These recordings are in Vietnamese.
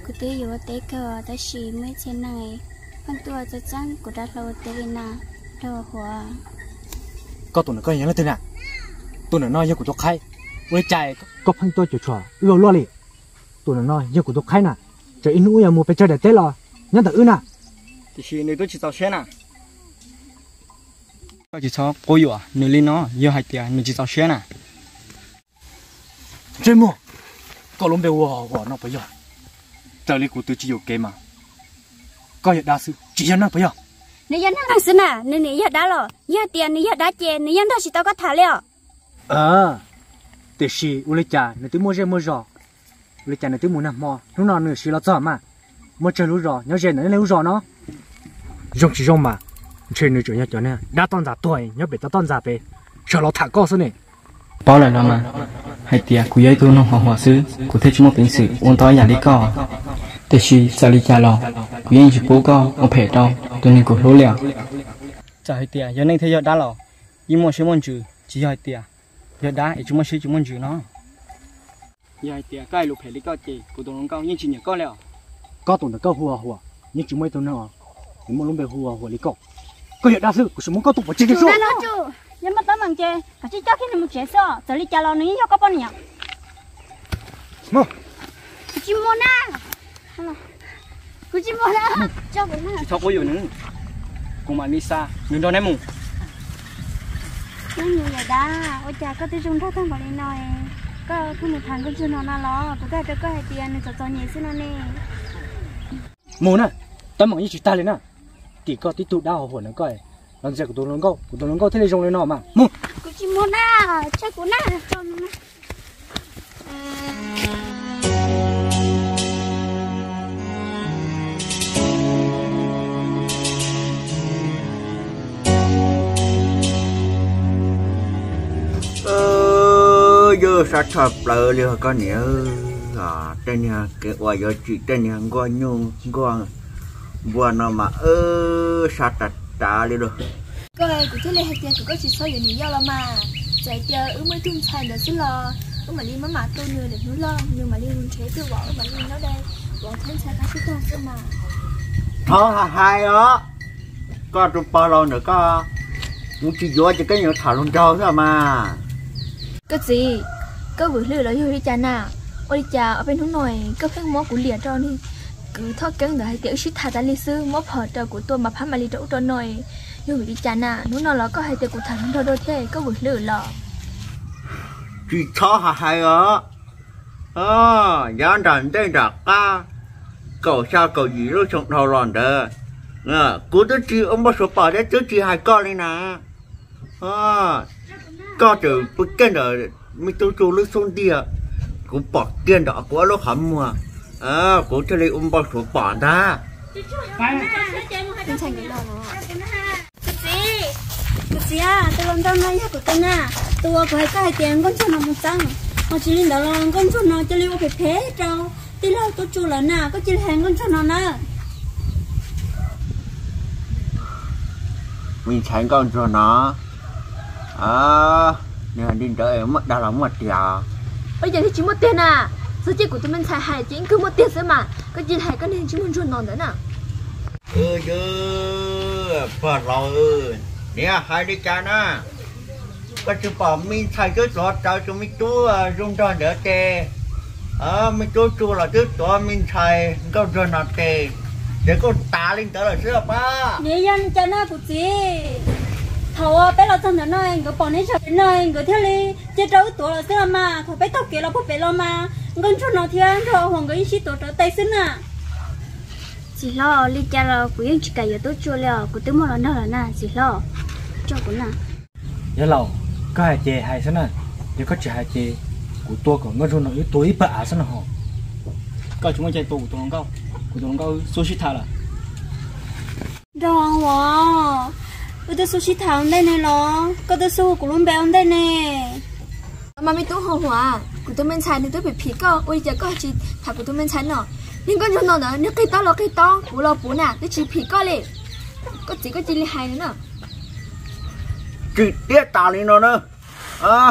cụ tế yếu tế cờ ta xí mấy trên này con tua cho chăng cụ đã lâu tế na đâu hòa có tụi nó có gì nữa thế nào tụi nó nói như của tôi khai với chạy có phanh tôi chùa yêu lo lì tụi nó nói như của tôi khai nè trời in nuôi mua phải chơi để tết lo nhớ tự nè thì khi này tôi chỉ tao xe nè tôi chỉ cho cô yêu à nếu lên nó yêu hai tiền nếu chỉ tao xe nè chơi mua có lắm đều hòa nó bây giờ trời lý của tôi chỉ yêu game mà có hiện đa sự chỉ cho nó bây giờ nếu dân thằng xin à nên nếu đã rồi nếu tiền nếu đã tiền nếu dân đó chỉ tao có thả liệu để xí u lấy trà nếu tôi mua rẻ mua giò lấy trà nếu tôi mua nằm mò lúc nào nữa xí nó giò mà mua chơi lúa giò nhớ rẻ nữa lấy lúa giò nó dùng chỉ dùng mà chơi nữa chủ nhà cho nên đã tòn giả tuổi nhớ bị tao tòn giả về sợ nó thả co số này bao lần nào mà hai tiền của ấy tôi nó hòa sư của thế chúng một tính sự ôn tối nhà đi co để xí sao đi cha lo của ấy chỉ bố co ông phải đâu tôi nên của lúa lẹo chả hai tiền giờ này thấy giờ đã lo nhưng mà sẽ muốn chữ chỉ hai tiền giờ đã chúng mình sẽ chúng mình chữ nó giờ hai tiền cái lục phải đi co chị của tôi nó cao nhưng chỉ nhớ co lẹo có tụi nó có hùa nhưng chúng mấy tụi nó nhưng mà lúc về hùa lý cọ có hiện đa sự của chúng muốn có tụi vào trên cái số nhưng mà tao mang chơi cả chỉ cho khi nào một chế sao giờ đi cha lo nữa cho có bao nhiêu mua chỉ mua na cứ chỉ mua na cho cái na chỉ cho cô yêu nữa cùng mà Lisa nhưng đó ném mù nó nhiều vậy đó ôi cha có tiêu dùng thao thang vào đây nói có một thằng con chưa nó lo có cái hai tiền nên cho nhẹ xin nó nè mù nè tao mong như chỉ ta lên nè chỉ có tí tụ đau hồn nó coi lần giờ của tôi nó câu thế này dùng lên nó mà mù cứ chỉ mua na chắc của na cho nó giờ sát thập lỡ liền con nhớ tên nhà cái quả giờ chỉ tên nhà qua nhung qua nó mà sát trả đi được cái của tôi lấy hai tiền của có chỉ số nhiều nhiều là mà chạy chờ mới tung chạy được chứ lo mà đi mà tôi nhiều để núi lo nhưng mà đi chế tôi bỏ mà đi nó đây bỏ thêm xe cá chút thôi mà thôi hai đó có tụi bao lâu nữa có muốn chỉ vô cho cái nhiều thảo luôn cho thôi mà cái gì có buổi lừa là đi cha nào ôi cha ở bên hướng nội có phép mó của liền cho đi cứ thoát cứng để tiểu sĩ thà ta lý sư mó phở trò của tôi mà phá mà lý trâu trò nội nhưng đi cha nào nó là có hai tiểu của thằng thôi đôi thế có buổi lừa lọ chỉ cho hai đó giá đàn tên đặc ca cầu sao cầu gì lúc trong thầu lòn đó cú tới chi ông bao số bỏ đấy tới chi hai con này nè có từ cái đời mình tôi chú lúc xuống đi cũng bỏ tiền đó của lúc hầm mà của cho lấy bao số bỏ ra cái gì à tôi làm tao nói của tôi nè tôi có hai tiền con cho nó một trăm họ chỉ lên đó là con cho nó cho liệu phải phế đâu tí lâu tôi chú là nè có chỉ hàng con cho nó nè mình tránh con cho nó nên đi đợi mất đau lắm mất tiền bây giờ thì chỉ một tiền à số tiền của tụi mình xài hai chỉ cứ một tiền thôi mà có chỉ hai cái nên chỉ muốn chuồn nón nữa nè phật lâu nè hai đứa cha nè có chịu bỏ mình xài cái lọt cho chúng mình chú dùng cho đỡ tê mình chú là trước đó mình xài câu cho nó tê để con tá lên tới là sữa ba nè dân cha na của chị thầu bé lo thân nó anh có bỏ nấy chợ nó anh có theo đi chơi trâu tuổi là xưa mà thầu bé tóc kia là bố bé lo mà con cho nó thiên rồi hoàng cái gì tuổi trở tay xứ à chỉ lo đi cha là của anh chỉ cả giờ tôi chưa lo của tôi mua là nào là na chỉ lo cho của na nhớ lâu có hai chè hai xí nè nhưng có chỉ hai chè của tôi còn có rồi nó ít tuổi bả xí nè họ có chúng mình chạy tù của tôi nó cao sushi thà là rồi wow tôi sushi thằng đây này nó có tôi su của luôn béo đây nè mà mình tú hồ hòa của tôi mình xài thì tôi bị phí cơ ôi giờ có chỉ thằng của tôi mình xài nọ nhưng con chúng nó nữa nếu cây to của lo bún à tôi chỉ phí cơ liền có chỉ là hai nữa chỉ tiết tạo lên nó nữa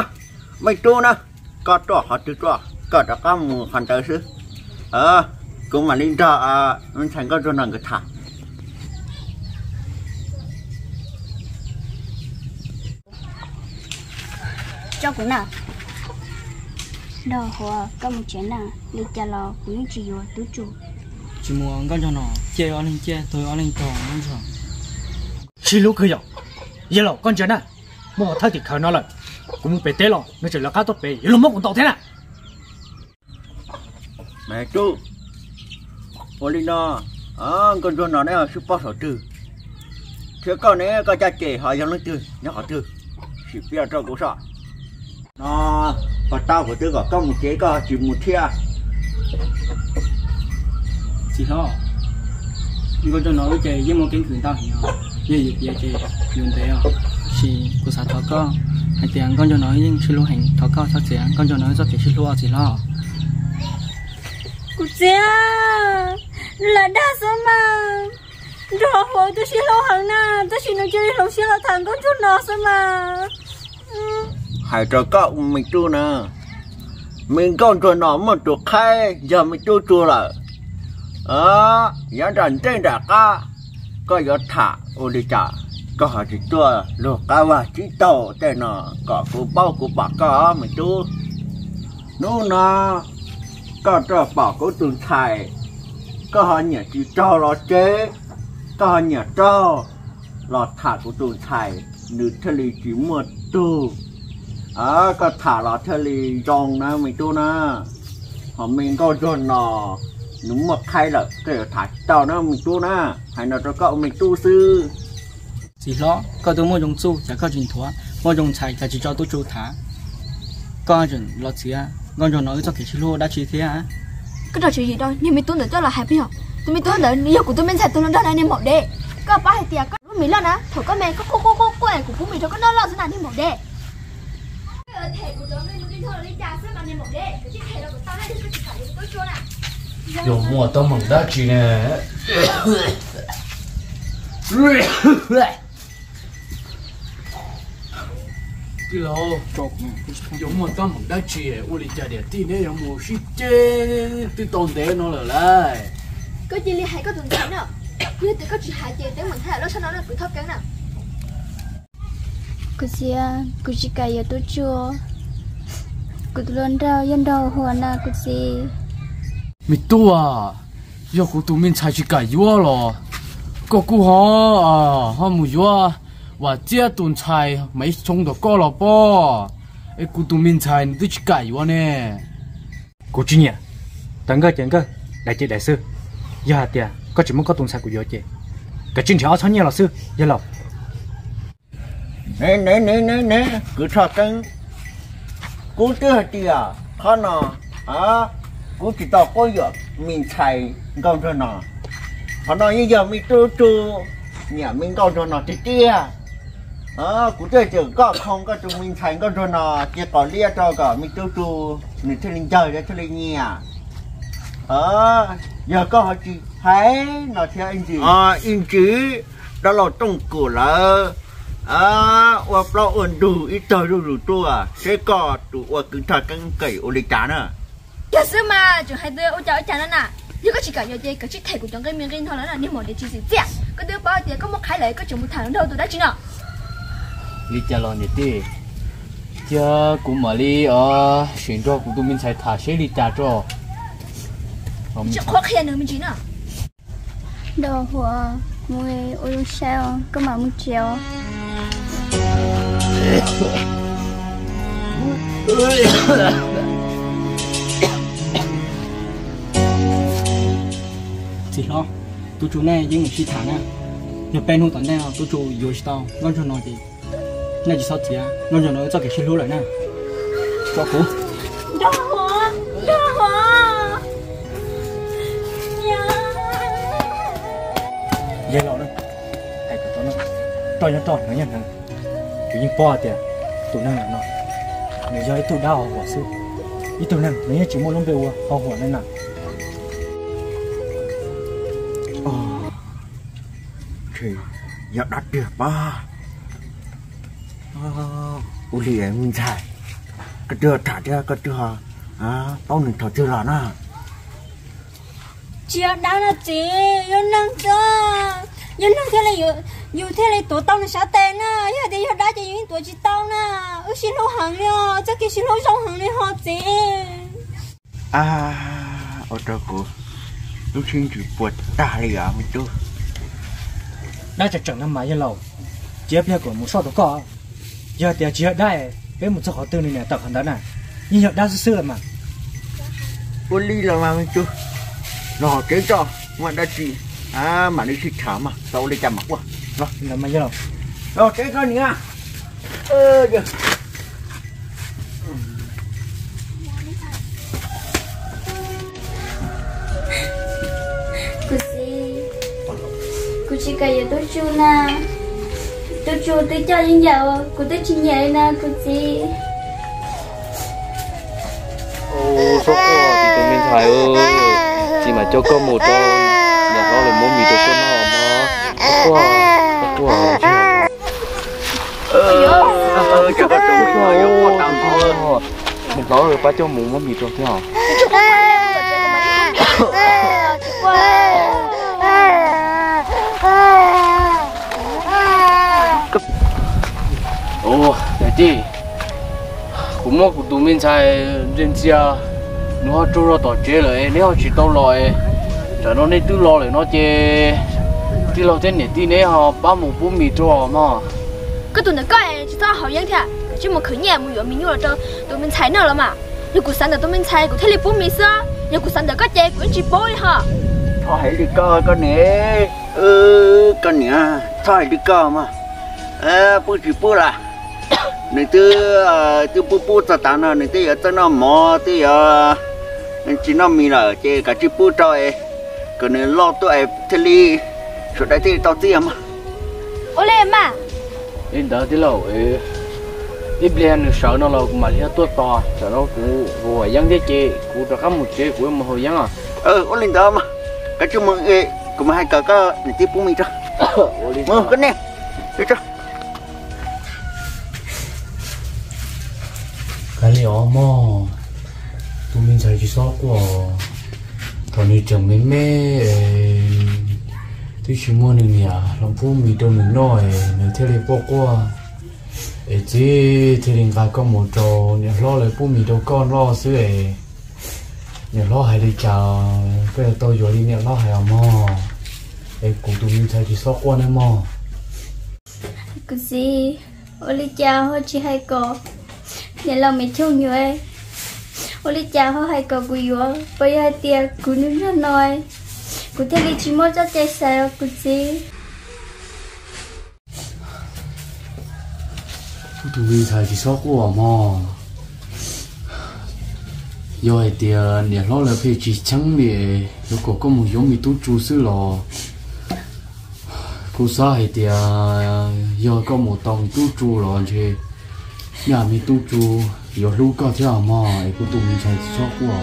mày tu nè có trò họ chưa trò có đã có một phần tới chứ cũng mà linh cho mình thành có cho nàng cái thả cho cũng nào đâu hoa có một chuyện nào đi cha lo cũng chỉ vô tứ chủ chỉ muốn con cho nó chơi ở lên chơi tôi ở lên tròn không sao xí lú khơi dọc giờ lọ con chén à mua một thay thì khởi nó lại cũng bị té lọ nó chỉ là cá tốt bị giờ lọ mất cũng tao thế nào mẹ chú Olina con cho nó này là super sở trừ thế con này có cha trẻ họ giống nó trừ nhớ họ trừ chỉ biết cho cô sợ nó có tao của tôi có một chế có chỉ một thia chỉ lo con cho nó chơi với một cái cường tao hiểu gì gì chơi dùng thế à chỉ của xã thọ có hay tiền con cho nó nhưng chỉ lo hành thọ có sao tiền con cho nó cho cái chỉ lo chỉ lo cô cha là đa số mà rồi hồi tôi xin lo hàng na tôi xin nói chơi lâu xin lo thằng con chút nó số mà hai trò có mình chú nè mình con cho nó một chỗ khai giờ mình chú là giá trần trên đã có giá thả ô đi trả có họ chỉ tua lô cá và chỉ tàu tên nó có cú bao cú bạc có mình chú nó nó có cho bảo của tuần thầy có họ nhà chỉ cho lo chế có họ nhà cho lo thả của tuần thầy nữ thầy lý chỉ một tu có thả lo thầy lý dòng na mình tu na họ mình có cho nó đúng một khai là cái thả tàu nó mình tu na hay là cho cậu mình tu sư chỉ lo có tôi mua dùng su chả có chuyện thua mua dùng xài chả chỉ cho tôi chu thả có chuyện lo gì à con cho nó cho cái chỉ lô đã chỉ thế à cái trò chuyện gì đâu nhưng mình tuân được cho là hay không tụi mình tuân được nhiều của tụi mình xài tụi nó đó là nên một đề có ba hai tiền có mình lo nè thổi có mẹ có cô này của mình thôi có nó lo thế nào nên một đề thẻ của tụi mình thôi là đi trả xếp mà nên một đề cái thẻ đó của tao hay cái thẻ của tôi chưa nè dùng mua tao mừng đã chỉ nè đi lo dùng một tấm bằng đá chè u li cha để tin đấy dùng một xí chè từ tồn để nó là lại có gì li hay có tuần tháng nào như từ có chỉ hai chè tới mình thấy là nó sao nó cứ thấp cắn nào cô chỉ cài ở tôi chưa cô tôi luôn đâu yên đâu hoa na cô chỉ mi tua giờ cô tụi mình xài chỉ cái gì lo có cô họ mua gì và chia tuần xài mấy trong đó có là po cái cô tụi mình xài nó chỉ cái gì nè cô chỉ nhỉ tận cái đại chị đại sư giờ hạt tiền có chỉ muốn có tuần xài của giờ chị cái chương trình áo nhẹ là sư giờ lộc nè cứ thọ cưng cô chưa thì khó nọ cô chỉ tao có giờ mình xài con cho nó họ nói như giờ mình tu nhà mình con cho nó thì tia cũng chơi chừng có không có chúng mình thành con cho nó chỉ có lia cho cả mình tu mình chơi linh trời để chơi linh nhà giờ có họ chỉ thấy nó theo anh chị đó là trong cổ là và bao ổn đủ ít trời đủ tua thế có đủ và cứ thật căng cẩy ô lịch chán à cái sự mà chúng hai đứa ô cháu chán nè như có chỉ cả giờ cái chiếc thẻ của chúng cái miếng thôi là nên một để chỉ dễ cái đứa bao tiền có một cái lấy có chúng một thằng đâu tụi đã chứ nào li cha lo nhỉ tê cha cũng mà li chuyển cho cũng tụi mình xài thả xe li cha cho chứ khó khăn nữa mình chỉ nào đâu hoa mua ôi sao có mà mua treo chỉ lo tôi chú này với một chi thả nè nhập bên hông tận đây tôi chú yêu tao ngon cho nó thì này chỉ sao chỉ ngon cho nó cho cái xin lỗi lại nè cho cô đâu hoa giờ lộc đó hay của tôi nó tròn nó nhận hàng chủ nhân po tiền tụi năng là nó người chơi tụi đauหัวsư ít tụi năng nếu như chỉ muốn lông bèo họหัวนั่นน่ะ thì giờ đặt được ba ô lì mình xài cái đưa thả ra cái đưa bao nhiêu thọ chưa là na chị đã là chị yêu năng cho yêu năng thế là yêu thế là tổ tông là sao tên à giờ thì giờ đã cho những tổ chỉ tông nè xin lỗi hàng nữa chắc cái xin lỗi trong hàng này họ chị ở đâu cô lúc xin chỉ buồn ta đi à mình chưa đã chắc chắn năm mai giờ lâu chế bây của một số đồ cỏ giờ thì chỉได้với một số họ tư này nè tập hành đó nè nhưng giờ đã xưa mà cô ly là mà mình chưa nó chế cho mà đã chị mà đi xịt thả mà sau đi chạm mặt quá rồi năm mai giờ lâu rồi chế cho nhá giờ cô chỉ cái tôi chú nè tôi chú tôi cho những dạo cô tôi chỉ nhảy nè cô chỉ số của thì tụi mình phải chỉ mà cho con một con nhà nó là muốn mì cho con nó mà quá cho con tụi mình nói vô một đám thôi mình nói rồi ba cho muốn mì cho thế hả để chi cũng mua của tụi mình xài trên xe nó trôi ra tỏi chế rồi nếu chỉ tao lòi cho nó nên tự lo rồi nó chế tự lo trên này tí này họ bao một bún mì cho mà cái tụi nó coi chỉ tao hậu dân thế chứ mà khởi nhà mua mình mua cho tụi mình xài nào là mà như cuộc sống tụi mình xài của thế là bún mì xưa như cuộc sống có chế của chỉ bôi ha thôi hãy đi coi con nè con nè thôi đi coi mà bữa chỉ bữa là này từ bữa ta tao nó này từ ở nó mò từ chỉ nó mì là chỉ cả chỉ bữa trời còn này lo tụi thế li chỗ đấy thì tao tiền mà ô lên mà đến đó thì lâu ít liền sợ nó là mà theo tôi to sợ nó cũng vừa dân thế chị cũng cho các một chế của một hồi dân à ô lên đó mà cái chú mừng cũng hai cờ có này tiếp bữa mì cho mơ cái nè đi cho cái liệu mò tụi mình xài chỉ số của thằng này chồng mấy mẹ tôi chỉ mua này nè lòng phú mì đồ mình nói nếu thế này bỏ qua chỉ thì liền vài con một trò nếu lo lại phú mì đồ con lo xứ nếu lo hay đi chào bây giờ tôi rồi đi nếu lo hay à mò cùng tụi mình xài chỉ số qua nữa mò cái gì ôi chào họ chỉ hay có nhà lòng mình chung nhiều ấy ôi chào họ hay có quý quá bây giờ tiệc cứ nước nói cứ thế đi chỉ mua cho chơi sao cứ gì tụi mình xài chỉ số của mò rồi tiệc nhà lo là phải chỉ trắng bề rồi có một giống mì tú chú xứ lò cô sa hay tiệc rồi có một tàu mì tú chú lò chứ nhà mi tu chú giờ lúc có thế mà ai cũng tụi mình chạy cho qua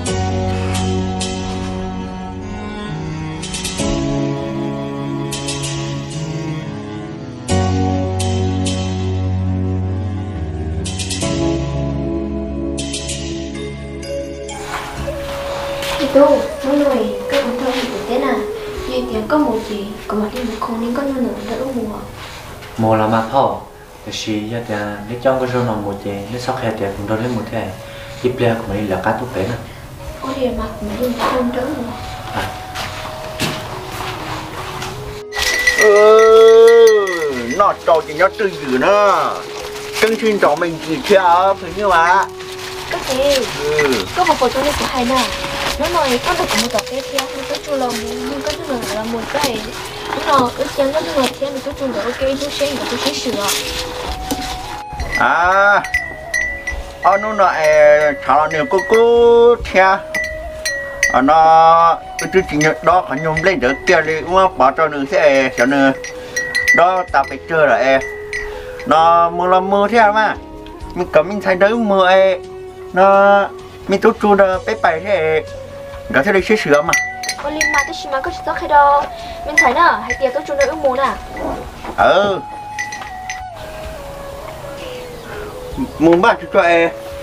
đâu mỗi người các con thơ của thế nào như tiếng có một gì có một đi một không nên có nhiều nữa đỡ mùa mùa là mà thôi thì giờ thì nếu trong cái số nồng một thì nếu sau khi thì cũng đâu lấy một thế tiếp theo của mình là cá tốt bé nè có gì mà mình không đỡ mùa nó trò thì nó tư dữ nó chân xin trò mình gì theo phải như mà cái gì có một bộ chỗ này của hai nè nó nói con được một tập tiếp theo nhưng có chú lòng nhưng có chú là một cái nó ước chân có chú là theo mình có chú là ok chú sẽ của chú sẽ sửa nó nói thảo nhiều cô theo nó chú chỉ nhận đó phải nhung lên được kia đi mà bảo cho nữ sẽ cho nữ đó ta phải chơi là nó mưa là mưa theo mà mình cầm mình thấy đấy mưa nó mình tốt chú đó bé bài thế đó thế đây sẽ sửa mà con linh mà tôi chỉ mà có chút khi đó mình thấy nè hay tiệc tốt chú đó ước muốn à muốn bắt cho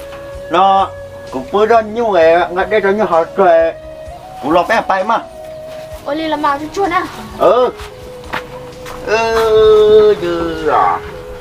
nó cũng bữa đó như vậy ngay đây cho như họ rồi cũng lo bé bài mà ôi li là mà chua nè dư à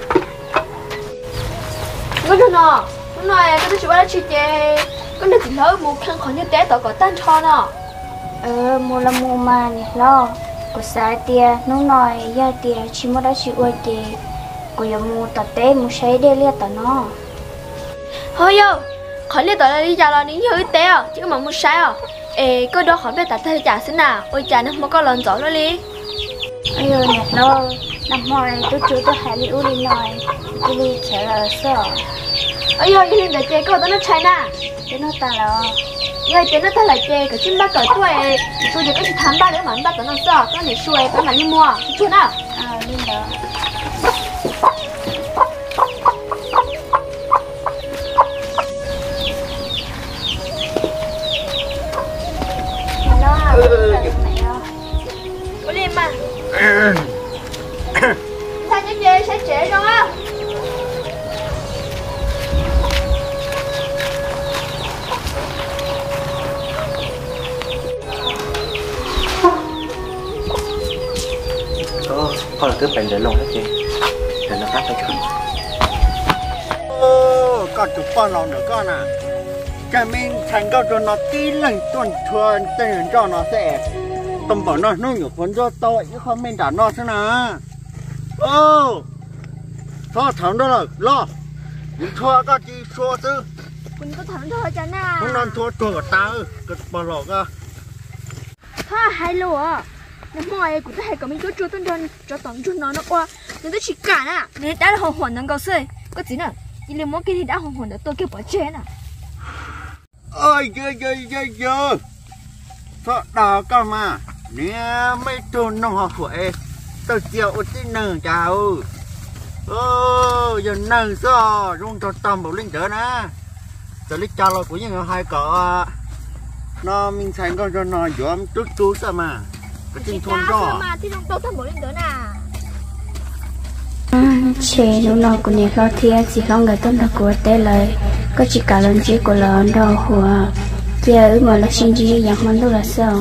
cái chỗ nó nói cái chỗ đó chị chơi cái này chỉ lỡ một khăn khỏi như té tao có tan cho nó mua là mua mà nè lo của xã tia nó nói giờ tia chỉ mua đã chỉ uống tia của giờ mua tạt té mua sấy để liệt tao nó thôi yo khỏi liệt tao đi chả lo nín hơi té à chứ mà mua sấy à cái đó khỏi biết tạt thay trả xin nào ôi chả nó mà có lần gió nó đi ơi nè lo năm ngoài tôi chưa tôi hay đi uống đi nói tôi đi chả là sợ ơi yo đi để chơi cái đó nó cháy nè cái nó ta là giờ chơi nó thay lại chơi cái chim bác cởi tôi giờ có chỉ thám ba đứa mà anh bác cởi nó sợ cái này xuôi cái mà đi mua chua nào lên đó có đi mà sao như chơi sẽ trễ rồi á có là cứ bèn để lông hết chị để nó cắt cho con chụp bao lâu nữa con à cái mình thành cao cho nó tí lần tuần thuần tên cho nó sẽ tầm bảo nó nhục vấn do tội chứ không mình đã nó thế nào thôi thằng đó là lo những thua có chi thua chứ คุณก็ถอนthôi cho nào không nên thua thua của ta cái bao lâu cơ thôi hay lùa nó mọi cũng thấy có mình chỗ chỗ tuần cho tổng chút nó qua nên tôi chỉ cả nè nên đã hồn hồn năng cầu xây có gì nữa chỉ là mỗi cái thì đã hồn hồn được tôi kêu bỏ chế nè ơi dơ thôi đào cơ mà nè mấy tuần nó học tuổi tôi chịu tí nâng chào giờ nâng sao rung cho tầm bộ linh trở nè giờ lịch chào của những hai cỡ nó mình thành con cho nó dòm chút sao mà cái tin thôn đó mà thì tôi thầm bộ linh trở nè chế nó nói của nhà lo thiên chỉ lo người tôn là của té lời có chỉ cả lần chế của lần đầu của kia mà là xin gì dạng hơn đâu là sao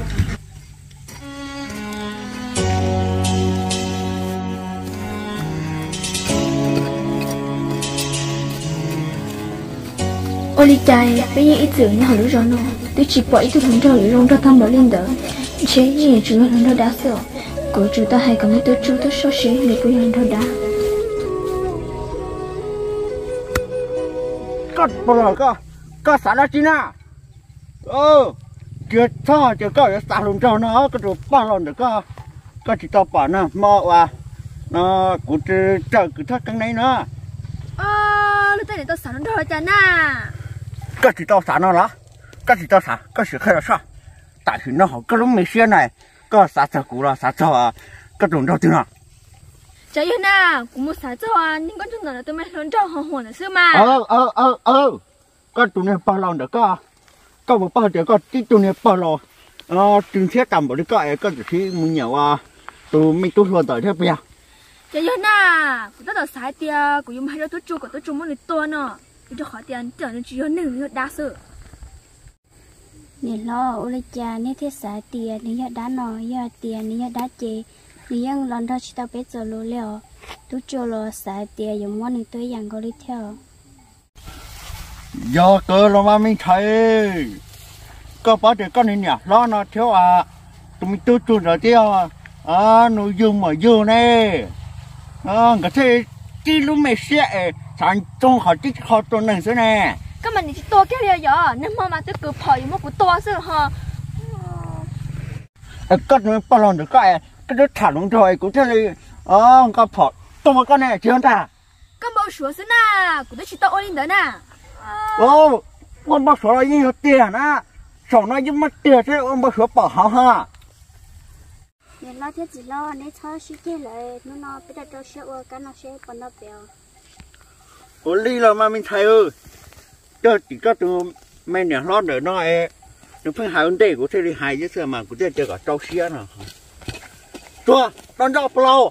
Ôi trời, bây giờ ít chữ nhỏ lũ rồi nó tôi chỉ bỏ ít thằng trò lũ rong cho thăm bảo lên đỡ chế gì chúng nó thằng đá sợ của chúng ta hay cầm tôi chú tôi số xí để tôi thằng đá cắt bao giờ có xả ra chi na chưa cho chưa có cái xả luôn cho nó cái đồ bao lần được có chỉ tao bảo nè mò nó cũng chờ cái thắt cái này nữa lúc này tôi xả nó thôi chả na cái chỉ tao xả nó lá cái chỉ tao xả cái sự khai là sao tại vì nó cái lúc mình xuyên này có xả cho cũ là xả cho cái đồ đâu thế nào chả yên à cũng một xả cho nhưng con chúng nó là tôi mới lớn cho hồn hồn ở xưa mà cái tụi này bao lần được có một bao giờ có cái tụi này bao lâu từng thiết tầm một cái chỉ muốn nhiều tụi mình tốt hơn tới thế bây giờ chả yên à cũng rất là xài tiền cũng dùng hai đứa tôi chú muốn được to nó cho khỏi tiền tưởng nó chỉ có nửa đa sự nè lo ô lê cha nè thiết xả tiền nè giờ đá nọ giờ tiền nè giờ đá chè nè giờ lần đó chỉ tao biết giờ lúa leo tôi cho lo xả tiền dùng món này tôi dàn có đi theo do cơ lo mà mình thấy có bao giờ con này nhỉ lo nó thiếu tụi mình tôi chun rồi tiêu nội dung mà vô nè cái thế chỉ lúc mình sẽ sản trong họ chỉ họ tôi nâng thế nè các bạn thì to cái gì vậy nếu mà tôi cứ phơi một cái to xưa hả cái nó bao lần được cái đứa thả lông rồi cũng thế này cái phở tôi mà con này chưa ta các bao số xưa nè cũng tôi chỉ to lên đó nè con bao số là nhiều tiền số nó nhưng mất tiền thế ông bao số bảo họ ha nè lo thiết gì lo nè cho xí kia lại nó biết được sẽ ở cái nó sẽ còn nó béo ly là mà mình thấy cho chỉ có tụi mình nhà lo để nó nó phải hai vấn đề của thế thì hai chứ sao mà của thế chơi cả trâu xía nào chua đón rau bao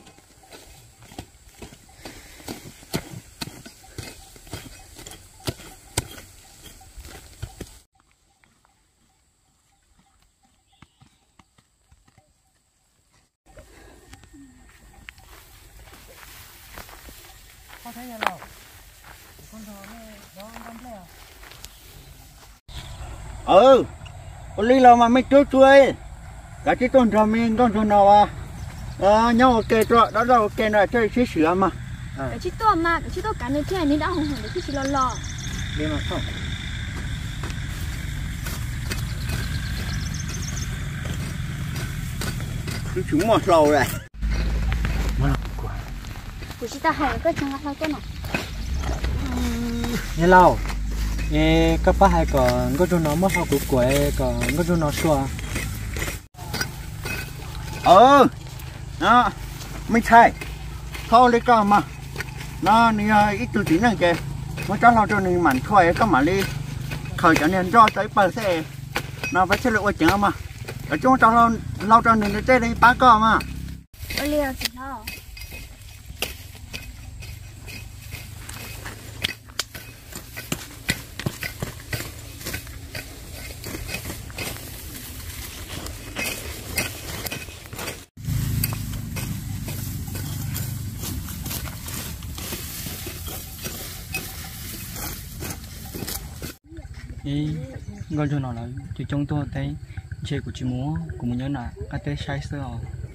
Lý lo mà mấy chú chuối cả chỉ tôn trò mình tôn trò nào nhau ok trọ đó đâu ok này chơi xí sữa mà cái chiếc to mà cái chiếc to cả nơi thế này đã hùng hùng được cái lo đi mà không cứ chúng một lầu này của chị ta hay cái chân là cái nào nhớ lâu các bác hay còn có chỗ nó mất học của còn có chỗ nó xua nóไม่ใช่เขาเลยก็มานี่อีตัวจีนนั่นแกมันจะเราตัวนึงมันถอยก็มาเลยเขาจะเนี่ยรอใจเปิดเสียไปเชื่อว่าจังมาแต่ช่วงเราตัวนึงจะได้ป้าก็มาเรียกสิเนาะ gọi cho nó là chỉ trong tôi thấy chơi của chị múa của một nhớ là cái tết sai sơ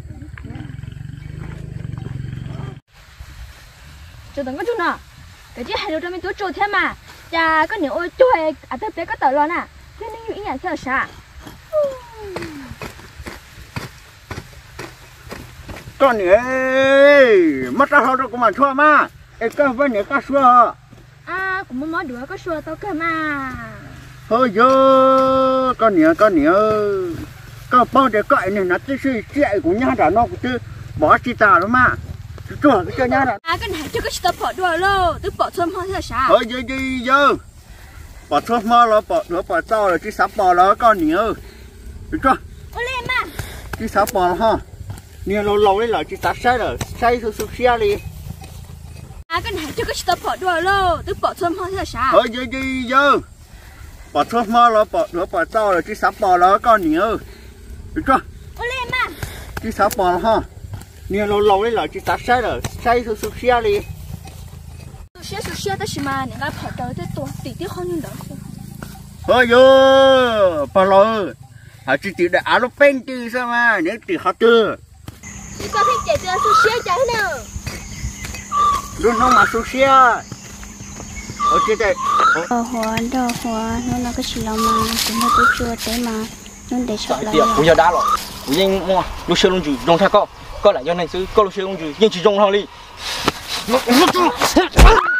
cho tao có chút nào cái chiếc hai đứa trong mình tôi trộn thêm mà cha có nhiều ôi chui à tôi bé có tờ lo nè thế nên như ý nhà sao sao con này mất ra đâu của mà xua mà cái vấn đề cá xua cũng muốn đuổi có xua tao cơ mà thôi giờ con nhớ có bao giờ cậy này nó chỉ chạy của nhà đã nó cũng chứ bỏ chi tà đó mà chúa cái nhà đã cái này chưa có stop bỏ đuổi luôn tôi bỏ thơm hoa thế sao thôi giờ bỏ thơm hoa rồi bỏ tao rồi chỉ sắp bỏ rồi con nhớ được chưa lên mà chỉ sắp bỏ rồi ha nhiều lâu đấy là chỉ sắp sai rồi sai sự xe đi cái này chưa có stop bỏ đuổi luôn tôi bỏ thơm hoa thế sao thôi giờ bỏ thuốc mơ rồi bỏ tao rồi chứ sắp bỏ rồi con nhớ được chưa lên mà chứ sắp bỏ ha nhiều lâu đấy là chứ sắp sai rồi sai sự xe đi sự xe tới mà người ta bỏ tới tôi tí không như đó thôi giờ bỏ rồi chỉ để áo lúc bên chứ sao mà nếu chỉ họ chưa chỉ có thể chạy ra sự xe chạy nào luôn không mà sự xe ok đây đồ hoa nó cái gì mà chúng ta cứ chua thế mà nó để sợ là bây giờ đã rồi bây giờ mua lúc xưa luôn chịu dùng theo con lại cho nên chứ con lúc xưa luôn chịu nhưng chỉ dùng thôi đi